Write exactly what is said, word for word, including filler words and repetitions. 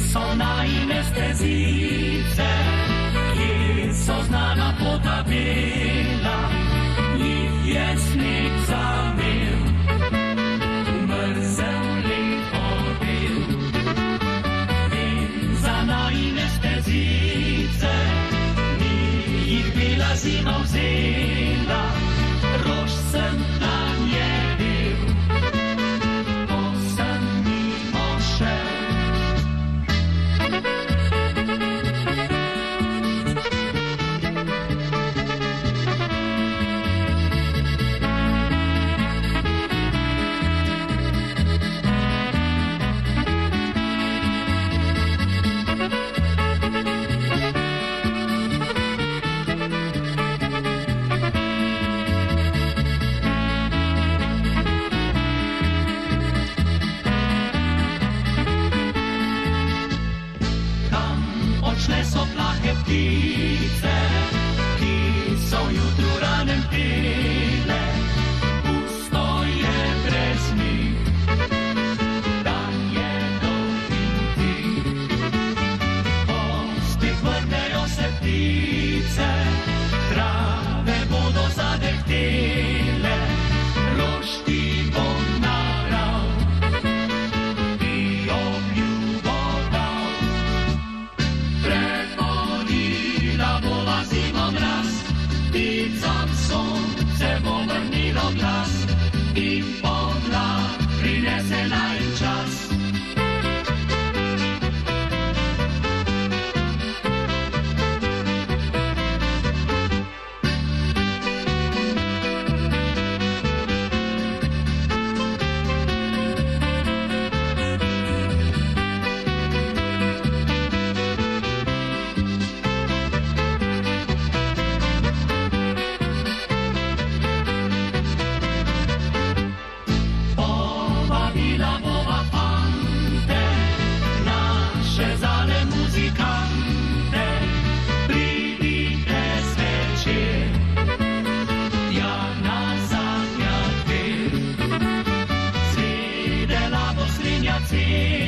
Sona inestezice, ki so znana potabila, jih pjesnik zamil, mrzel lepotil. In za na inestezice, ni jih bila zima vzela, rož sem na nje bil, ko sem mimo šel. Odšle so plahe ptice, ki so jutru ranem pile, pusto je brez njih, dan je dolg in tih. Ko spet vrnejo se ptice, trave bodo zadehtele, rož ti bom nabral, ti obljubo dal. Pticam sonce bo vrnilo glas in pomlad prinesela jim čas. See